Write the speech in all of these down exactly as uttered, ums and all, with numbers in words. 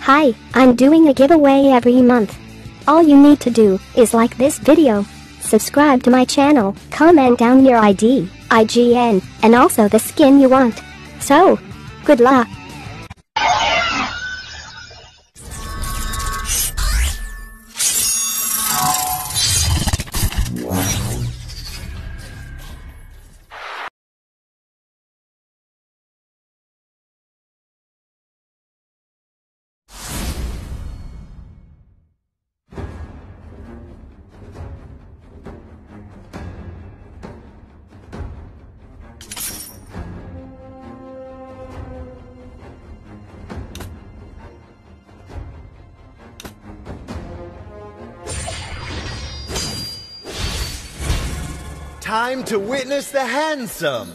Hi, I'm doing a giveaway every month. All you need to do is like this video, subscribe to my channel, comment down your I D, I G N, and also the skin you want. So, good luck! Time to witness the handsome!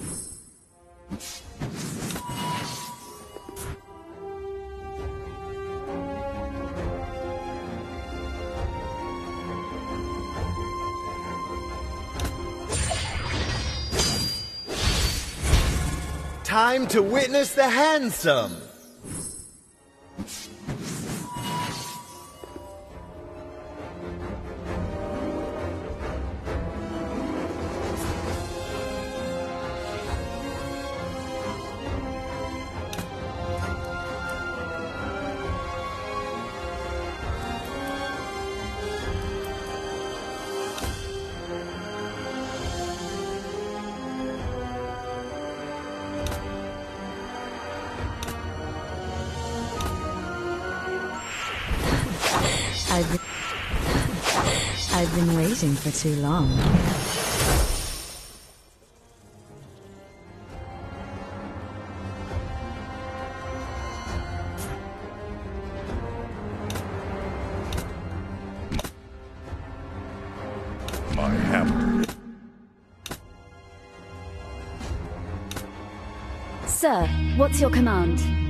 Time to witness the handsome! I've been, I've been waiting for too long. My hammer. Sir, what's your command?